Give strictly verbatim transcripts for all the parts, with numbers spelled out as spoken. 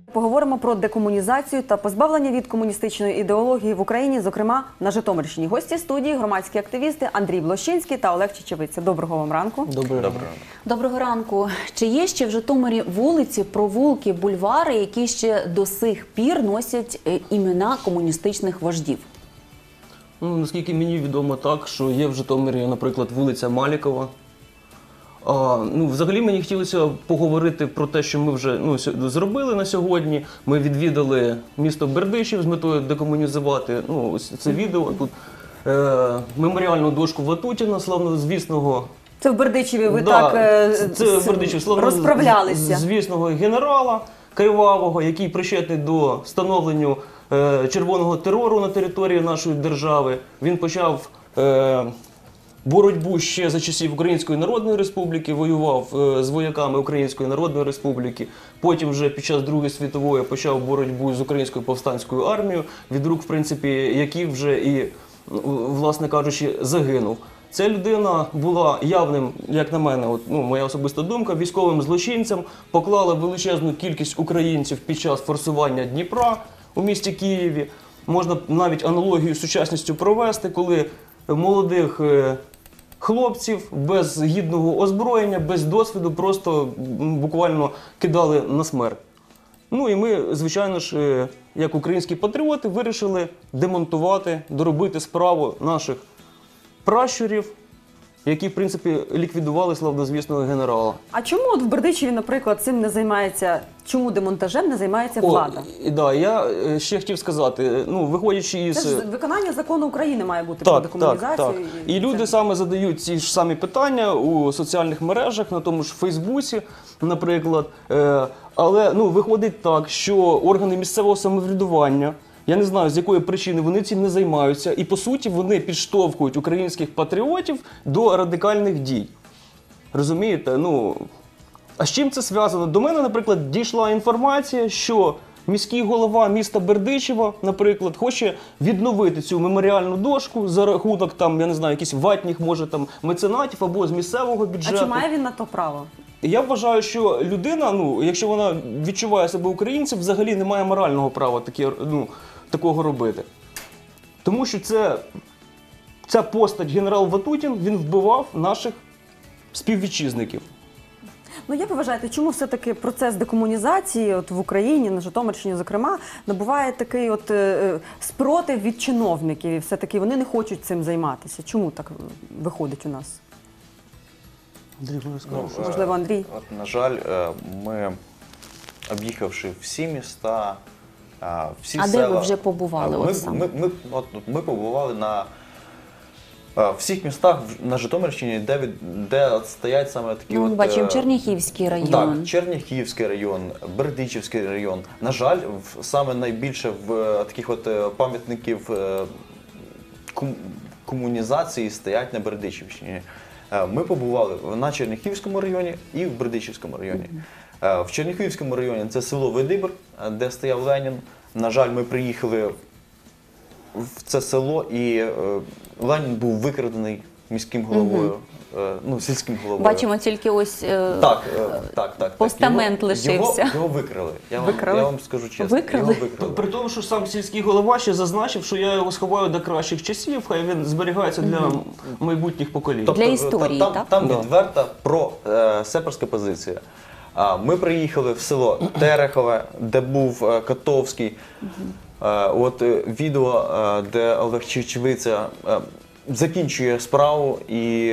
Поговоримо про декомунізацію та позбавлення від комуністичної ідеології в Україні, зокрема на Житомирщині. Гості студії – громадські активісти Андрій Блощинський та Олег Чечевиця. Доброго вам ранку. Доброго ранку. Доброго ранку. Чи є ще в Житомирі вулиці, провулки, бульвари, які ще до сих пір носять імена комуністичних вождів? Ну, наскільки мені відомо так, що є в Житомирі, наприклад, вулиця Малікова. А, ну, взагалі мені хотілося поговорити про те, що ми вже ну, зробили на сьогодні. Ми відвідали місто Бердичів з метою декомунізувати. Ну, ось це відео тут. Е, меморіальну дошку Ватутіна, славнозвісного. Це в Бердичеві ви да, так е, це в Бердичеві, славно, розправлялися. Звісного генерала Кривавого, який причетний до встановлення е, червоного терору на території нашої держави. Він почав е, боротьбу ще за часів Української Народної Республіки, воював е, з вояками Української Народної Республіки. Потім вже під час Другої світової почав боротьбу з Українською повстанською армією, від рук, в принципі, які вже і, власне кажучи, загинув. Ця людина була явним, як на мене, от, ну, моя особиста думка, військовим злочинцем, поклала величезну кількість українців під час форсування Дніпра у місті Києві. Можна навіть аналогію з сучасністю провести, коли молодих е, хлопців без гідного озброєння, без досвіду просто буквально кидали на смерть. Ну і ми, звичайно ж, е, як українські патріоти, вирішили демонтувати, доробити справу наших пращурів, які, в принципі, ліквідували славнозвісного генерала. А чому от в Бердичеві, наприклад, цим не займається, чому демонтажем не займається влада? О, да, я ще хотів сказати, ну, виходячи із... Це ж виконання закону України має бути так, про декомунізацію. Так, так. І, і люди це... саме задають ці ж самі питання у соціальних мережах, на тому ж Фейсбуці, наприклад. Е, але, ну, виходить так, що органи місцевого самоврядування, я не знаю, з якої причини вони цим не займаються, і, по суті, вони підштовхують українських патріотів до радикальних дій. Розумієте? Ну, а з чим це зв'язано? До мене, наприклад, дійшла інформація, що міський голова міста Бердичева, наприклад, хоче відновити цю меморіальну дошку за рахунок, там, я не знаю, якісь ватніх, може, там, меценатів або з місцевого бюджету. А чи має він на то право? Я вважаю, що людина, ну, якщо вона відчуває себе українцем, взагалі не має морального права таке, ну, такого робити. Тому що це, ця постать генерал Ватутін, він вбивав наших співвітчизників. Ну, як ви вважаєте, чому все-таки процес декомунізації от в Україні, на Житомирщині, зокрема, набуває такий от е, спротив від чиновників, і все-таки вони не хочуть цим займатися? Чому так виходить у нас? Андрій, ну, можливо, Андрій? От, на жаль, ми, об'їхавши всі міста, всі а села... А де ви вже побували? Ми, от саме? Ми, ми, от, ми побували на всіх містах на Житомирщині, де, від, де стоять саме такі ну, от... бачимо, Черняхівський район. Так, Черняхівський район, Бердичівський район. На жаль, в, саме найбільше в таких от пам'ятників ком, комунізації стоять на Бердичівщині. Ми побували на Черняхівському районі і в Бердичівському районі. Mm-hmm. В Черняхівському районі це село Видибр, де стояв Ленін. На жаль, ми приїхали в це село, і Ленін був викрадений міським головою, mm-hmm. ну, сільським головою. Бачимо тільки ось так, так, так, постамент його, лишився. Його, його викрали. Я, викрали. Вам, я вам скажу чесно. Викрали? Його викрали. При тому, що сам сільський голова ще зазначив, що я його сховаю до кращих часів, хай він зберігається для mm-hmm. майбутніх поколінь. Тобто, для історії, там, так? Там да. відверта про е, сепарська позиція. Ми приїхали в село Терехове, де був Котовський. Uh-huh. От відео, де Олег Чечевиця закінчує справу і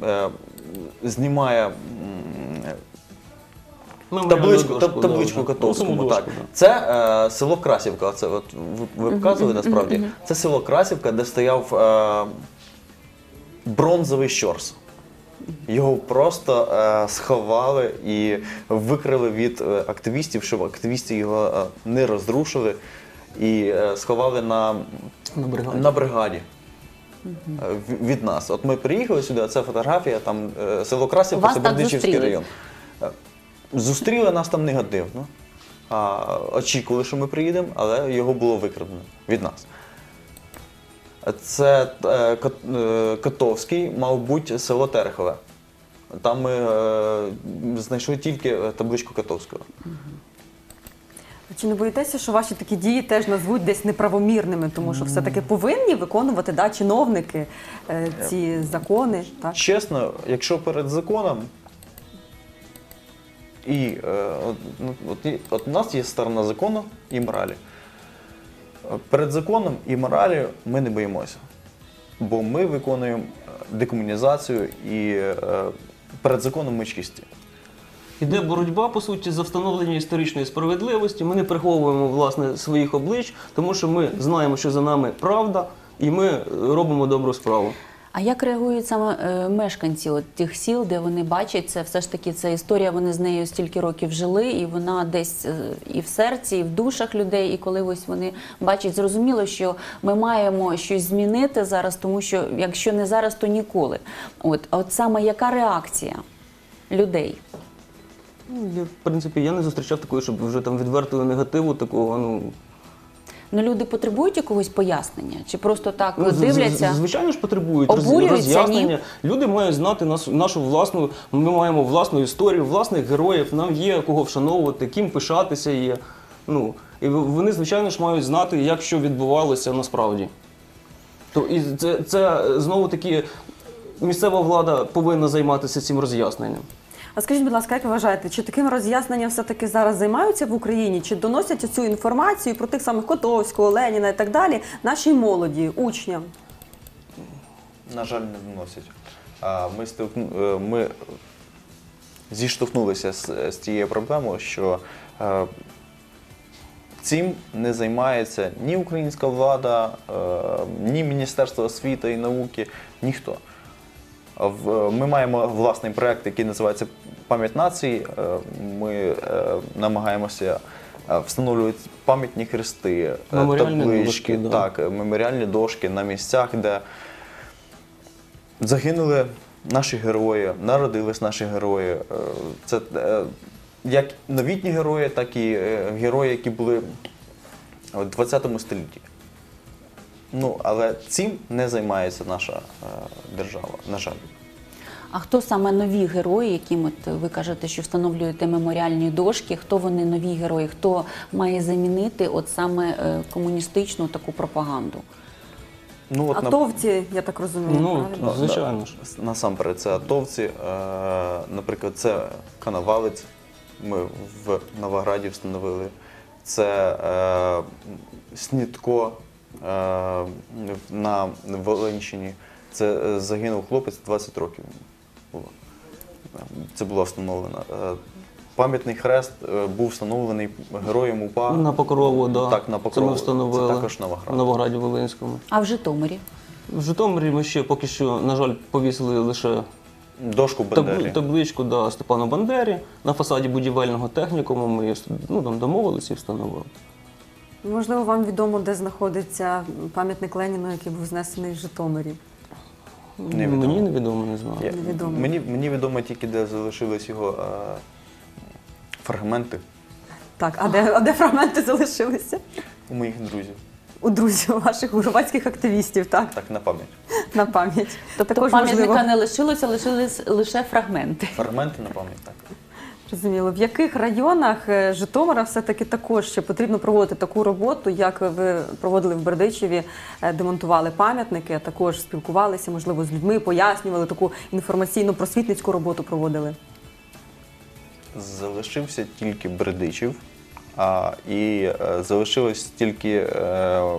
знімає табличку, табличку Котовському. Так. Це е, село Красівка. Це от ви показували uh-huh. насправді. Uh-huh. Це село Красівка, де стояв е, бронзовий щорс. Його просто е, сховали і викрили від е, активістів, щоб активісти його е, не розрушили, і е, сховали на, на бригаді, на бригаді угу. е, від нас. От ми приїхали сюди, це фотографія, там е, село Красівка, це Бердичівський район. Е, зустріли нас там негативно, а, очікували, що ми приїдемо, але його було викрадено від нас. Це е, Котовський, мав бути село Терехове. Там ми е, знайшли тільки табличку Котовського. Чи не боїтеся, що ваші такі дії теж назвуть десь неправомірними, тому що все-таки повинні виконувати да, чиновники е, ці закони? Так? Чесно, якщо перед законом, і е, от, ну, от, і- от у нас є сторона закону і моралі. Е, Перед законом і моралі ми не боїмося, бо ми виконуємо е, декомунізацію і е, перед законом ми чисті. Іде боротьба, по суті, за встановлення історичної справедливості. Ми не приховуємо, власне, своїх облич, тому що ми знаємо, що за нами правда, і ми робимо добру справу. А як реагують саме е, мешканці от тих сіл, де вони бачать це? Все ж таки, це історія, вони з нею стільки років жили, і вона десь е, і в серці, і в душах людей. І коли ось вони бачать, зрозуміло, що ми маємо щось змінити зараз, тому що якщо не зараз, то ніколи. От, а от саме яка реакція людей? Ну, я, в принципі, я не зустрічав такої, щоб вже там відвертого негативу такого, ну... Ну, люди потребують якогось пояснення? Чи просто так Ну, з- з- дивляться? Звичайно ж потребують роз- Обурюються, роз'яснення. Люди мають знати нас, нашу власну, ми маємо власну історію, власних героїв, нам є кого вшановувати, ким пишатися є. Ну, і в- вони, звичайно ж, мають знати, як що відбувалося насправді. То, і це, це знову таки місцева влада повинна займатися цим роз'ясненням. А скажіть, будь ласка, як ви вважаєте, чи таким роз'ясненням все-таки зараз займаються в Україні? Чи доносять цю інформацію про тих самих Котовського, Леніна і так далі нашій молоді, учням? На жаль, не доносять. А Ми, стикну, е, ми зіштовхнулися з, з тією проблемою, що е, цим не займається ні українська влада, е, ні Міністерство освіти і науки, ніхто. В- Ми маємо власний проєкт, який називається «Пам'ять нації». Е, Ми е, намагаємося е, встановлювати пам'ятні хрести, е, Меморіальні таблички, дошки, да. так, е, меморіальні дошки на місцях, де загинули наші герої, народились наші герої. Е, Це е, як новітні герої, так і е, герої, які були в двадцятому столітті. Ну, але цим не займається наша е, держава, на жаль. А хто саме нові герої, яким от ви кажете, що встановлюєте меморіальні дошки? Хто вони нові герої? Хто має замінити от саме е, комуністичну таку пропаганду? Ну, от, на- Атовці, я так розумію, Ну, правильно? звичайно ж. насамперед, це атовці. Е, наприклад, це Коновалець, ми в Новограді встановили. Це е, Снітко е, на Волинщині. Це е, загинув хлопець, двадцять років було. Це було встановлено. Е, Пам'ятний хрест е, був встановлений героєм УПА. На Покрову, да. Так, на Покрову. Це ми встановили. Це також Новоград. В Новограді Волинському. А в Житомирі? В Житомирі ми ще поки що, на жаль, повісили лише Дошку таб- Бандері. табличку да, Степану Бандері на фасаді будівельного технікуму. Ми її, ну, там домовилися і встановили. Можливо, вам відомо, де знаходиться пам'ятник Леніну, який був знесений в Житомирі? Невідомо. Мені невідомо, не знаю. Я- Невідомо. Мені, мені відомо тільки, де залишились його е, фрагменти Так, а де, а де фрагменти залишилися? у моїх друзів. У друзів ваших громадських активістів, так? Так, на пам'ять. На пам'ять. Тобто Також пам'ятника важливо. не лишилося, лишились лише фрагменти. Фрагменти на пам'ять, так. Зрозуміло. В яких районах е, Житомира все-таки також ще потрібно проводити таку роботу, як ви проводили в Бердичеві, е, демонтували пам'ятники, а також спілкувалися, можливо, з людьми, пояснювали, таку інформаційно-просвітницьку роботу проводили? Залишився тільки Бердичів, а, і е, залишилось тільки е,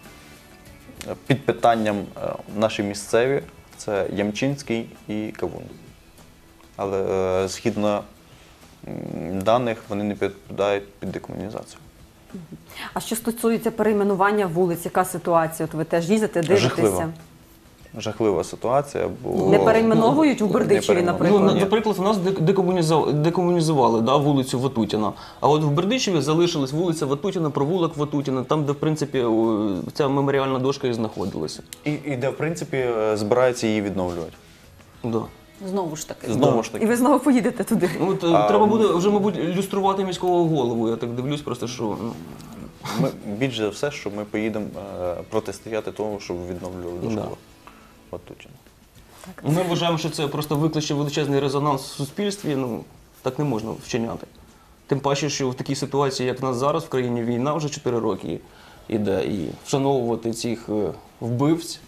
під питанням е, наші місцеві, це Ямчинський і Кавун. Але е, згідно м, даних, вони не підпадають під декомунізацію. А що стосується перейменування вулиць, яка ситуація? От ви теж їздите, дивитеся? Жахливо. Жахлива ситуація, бо Не перейменовують у Не Бердичеві, перейменовують. Ну, наприклад? на- наприклад, у нас дек- декомуніза- декомунізували да, вулицю Ватутіна. А от в Бердичеві залишилась вулиця Ватутіна, провулок Ватутіна, там, де, в принципі, о, ця меморіальна дошка і знаходилася. І, і де, в принципі, е, збираються її відновлювати. Да. Знову ж таки. Знову ж І таки. ви знову поїдете туди? Ну, от, е, А, треба буде вже, мабуть, люструвати міського голову. Я так дивлюсь, просто що. Ну, Ми, більш за все, що ми поїдемо е, протистояти тому, щоб відновлювали до Да. школи. Ватутіна. ми вважаємо, що це просто викличе величезний резонанс в суспільстві. Ну, так не можна вчиняти. Тим паче, що в такій ситуації, як в нас зараз в країні, війна вже чотири роки іде, і вшановувати цих е, вбивць.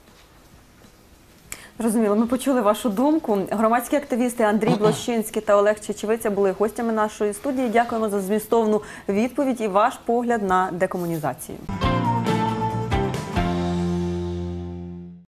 Зрозуміло, ми почули вашу думку. Громадські активісти Андрій Блощинський та Олег Чечевиця були гостями нашої студії. Дякуємо за змістовну відповідь і ваш погляд на декомунізацію.